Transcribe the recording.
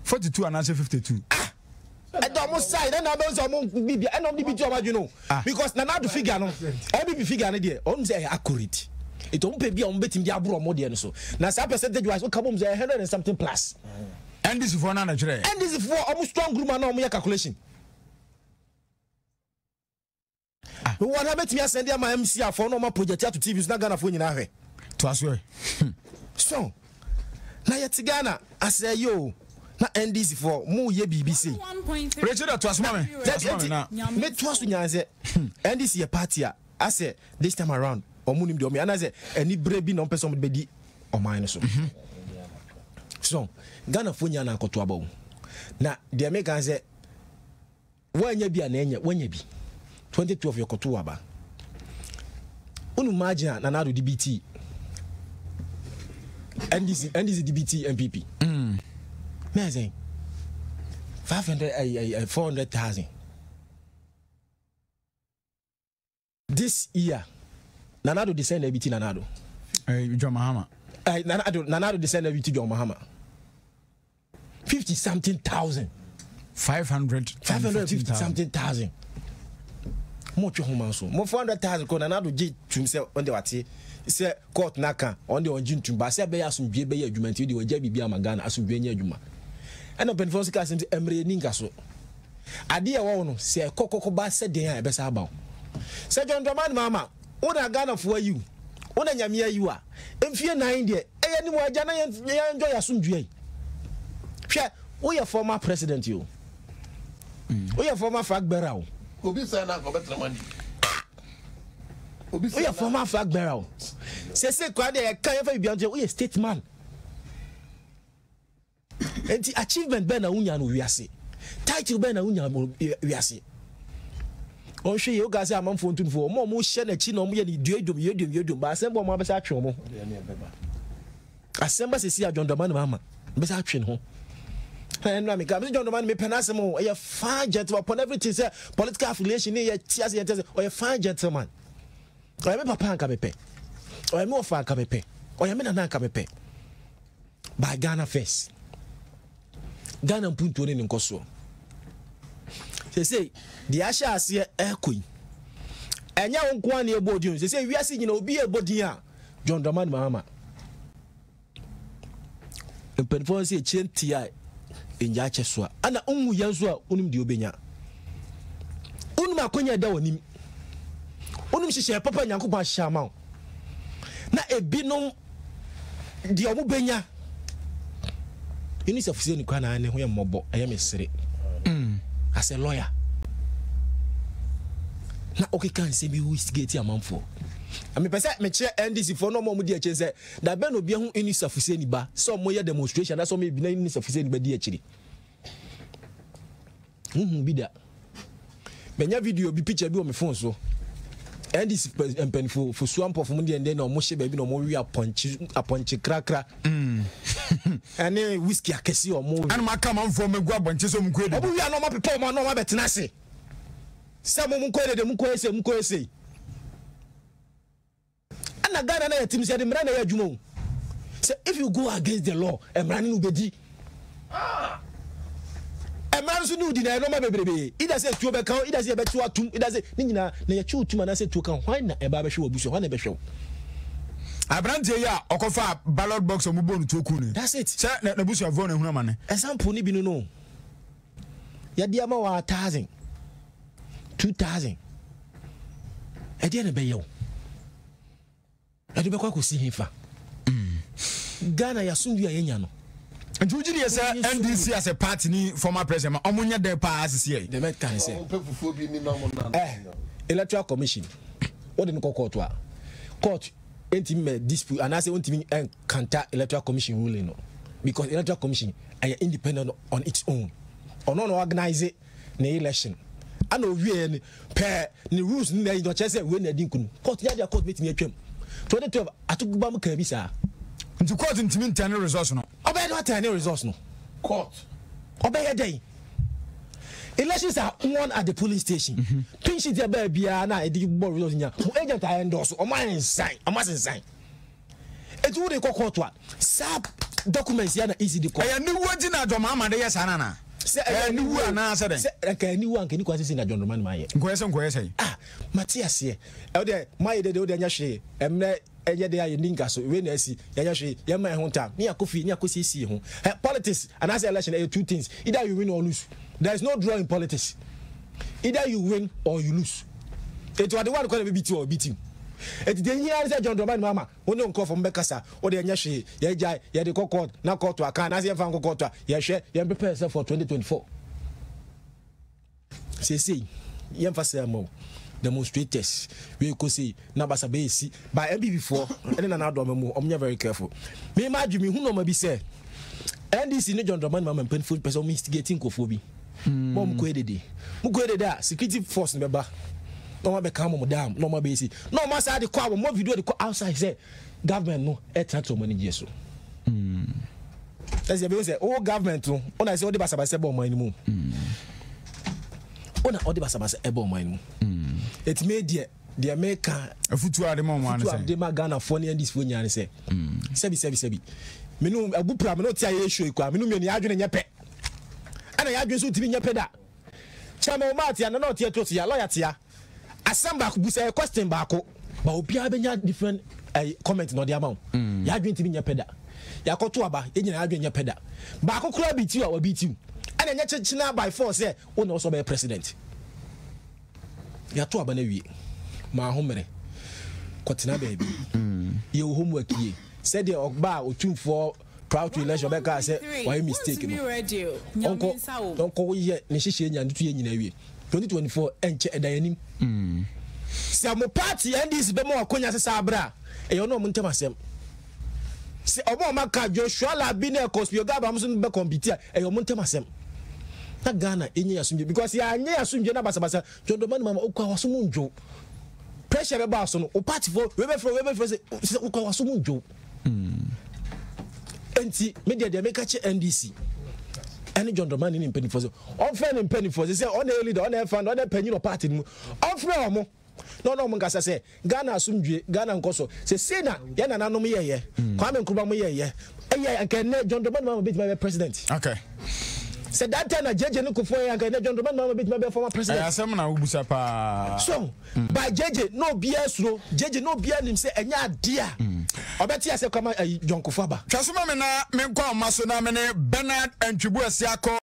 42 and 52. I don't side and I don't be and only be you know because now the figure no every figure there on say accurate. It won't be on betting the abroad more than so. Now some percentage was come 100 and something plus. And this is for another trade. And this is for almost strong group and no calculation. But what happened to me send my MCR for normal project to TV is not gonna phone in a to us. So now yet Ghana I say yo na NDC for more ye BBC. Richard to us mommy. Me to us nyanze NDC a party I say this time around omunim de me and I say any brebi no person be di o man so. So Ghana phone ya na akoto aba na de me kan say wanya bi na enya wanya bi 2012 yokoto aba unu margin na do DBT NDC DBT MPP amazing 400,000 this year Nanado descend DBT Nanado John Mahama Nanado descend DBT John Mahama 50 something thousand 550 something thousand more home so more 400,000 ko Nanado G to himself on the wati say court naka on the onjin tumba say be asumdue be adwuma nti de wagya bibia magana asumdue nya adwuma ana penfo sika asem emre ninka so ade e wo no say kokoko ba se den a be sa ba say John Dramani Mahama una Ghana fo ayu una nyame ayu a emfie 9 de eye ni mo agya na ye enjoy asumdue hwe wo ye former president you wo ye former flag bearer obi say na ko betra mani obi say former flag bearer say kwa de kan ye fa bibia nje wo ye statesman enti achievement be na unya no wiase title be na unya wiase on hwe ye ga say amanfo ntunfo mo hye na chi na mo ye ni duedum ba asem bo mo abesa atwe mo asem ba sesi a John Dramani Mahama besa atwe ho and me come John Dramani me penasemo e fine gentleman upon everything say political affiliation here tias ye tell o fine gentleman o me papa anka me pe o me ofa anka me pe o me nana anka me pe by Ghana first Ghana mpunto ne nkoso say the asha ase ekoi enya wonko an e bodin say wiase nyina obi e bodin a John Dramani Mahama mpenfo say chentia enja chesoa ana unwu yanso a unum de obenya unum akonya da wonim unum hihye papa nyankopon ahama na ebinom de omubenya inisa fuse ni kwa na ne ho ye mmobo eye mesere as a lawyer na okay kan se bi wisgate amanfo ami pese me che NDC for no mo mu di eche se da be no bia hu inisa fuse ni ba so mo ye demonstration na so me bi na inisa fuse ni ba di eche bi da benya video bi picture bi o me phone so NDC empenfo for swamp of mundi ende na mo hye ba bi na mo wi aponchi krakra ane whiskey akesi o mo an maka manfo me gu abonche so mko ede obu wi no ma pepe mo no ma betena se se mo mko ede mko ese ana Ghana na yatim se de mra na ya adwuma say if you go against the law emra ni ubedi emra so ni udi na no ma bebrebe ida say tuo be kan ida say be tuo atum ida say ni nyina na ya tuo tuma na say tuo kan hwan na e ba be hwe obuso hwan na be hwe Abrante ya okofa ballot box omubonu toku ni. That's it. Say na busu avon ehuna mane. Example ni bi no. Ya dia ma 1,000 2,000. E dia na be yew. E do be kwa kosi hifa. Ghana ya sundu ya yenya no. Nti ujiri ye say NDC as a party ni former president omunya de pa asisi ye. The met kan say. Opefufu bi ni na mo na. Electoral commission. What in court wa? Court intimate dispute and I say ultimately counter electoral commission ruling no because electoral commission are independent on its own or not organize it the election and no we per the rules na you just say we na din kunu court ya dia court meet me atwam 2012 atugba mu ka bi sa nti court ntimi ntane resource no obey no ntane resource no Court obey day elections are won at the polling station. Pinch it there baby na e di bo results nya. Agent I endorse o man sign. O man sign. E tu dey court wa. Sap documents ya na easy de ko ni wuji na John Mahama de yes anana ni wu ana se den se ni wu anke ni kwa sisi na John Dramani Mahama nkoyese Matthias ye e de my de nya hwe emre enye de aye ninga so we na asi ya nya hwe ya ma ho tam ni akofi ni akosisi ho politics and as election are two things, either you win or lose. There is no draw in politics. Either you win or you lose. It was the one called beat you or beat you. It the here say John Dramani Mahama won no call from Bekasa or the nya hwe ya jai ya de court na court aka na say fan court ya hwe ya prepare yourself for 2024. See yem fasa mo demonstrators we could see nabasa be see by MB4 and then another mo omnya very careful me imagine me who no be say NDC no John Dramani Mahama painful person instigating kofobi mom ko edede mu ko edede security force no beba no ma be calm mo down no ma be see no ma say the call mo video the outside say government no attract money so as you say oh government no on I say o de basa basa bo man mu ona odi basabasa ebo man mu it made the America afutu ade mo man say de Ghana for ne this for nyane say sebi me no agupra me no tia ye show kwa me no me ni adwene nye pe ana ya adwene so tibi nye pe da chama o matia na no tia to tia lawyer tia asamba ku busa question ba ko ba obi abenya different comment no de amount ya adwene tibi nye pe da ya koto aba e nyina adwene nye pe da ba ko kura biti wa biti and then china by force say one also be president ya to aba na wie ma homere kotina baby ye homework ye said the ogba otumfo proud to election be ka say why mistake no onko ye ne hihye nya ntu ye nyina wie 2024 enche edayanim se mo party NDC be mo akonya sesa abra e yo no mo ntemasem se omo maka Joshua Labi na Kospio Gaba mo so be compete e yo mo ntemasem na Ghana enye yasumje because ya anye yasumje na basa John Dramani Mahama okwa waso njo pressure be ba so no o party for we be for say okwa waso njo enti media de make che NDC any John Dramani ni penny for so on friend in penny for say on a leader on a fan on a penny no party mu on friend omo no mo ngasa say Ghana asumje Ghana nkoso say na ya na nanom ye Kwame Nkrumah mo ye anke John Dramani Mahama be president. Okay. Said that time JJ no kufo ya nka John Dramani Mahama be former president. Asem na ubusa pa. So by JJ no bia suro JJ no bia nim say enya adea. Obeti ase kwama John Kufaba. Twasoma me na me kwa maso na me ne Bernard Antwibu Asiako